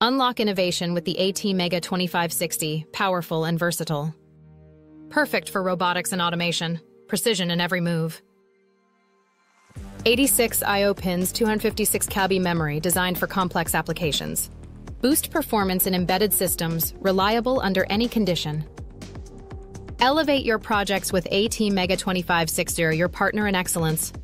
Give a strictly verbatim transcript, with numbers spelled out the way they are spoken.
Unlock innovation with the ATmega twenty-five sixty, powerful and versatile. Perfect for robotics and automation, precision in every move. eighty-six I O pins, two hundred fifty-six K B memory designed for complex applications. Boost performance in embedded systems, reliable under any condition. Elevate your projects with ATmega twenty-five sixty, your partner in excellence.